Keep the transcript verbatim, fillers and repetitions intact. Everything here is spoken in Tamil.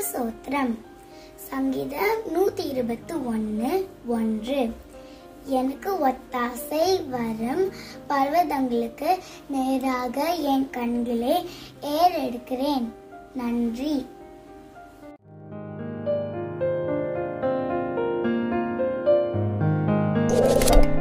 கர்த்தருக்கு ஸ்தோத்திரம். சங்கீதம் நூத்தி இருபத்தி ஒன்னு ஒன்று. எனக்கு ஒத்தாசை வரும் பர்வதங்களுக்கு நேராக என் கண்களை ஏறெடுக்கிறேன். நன்றி. you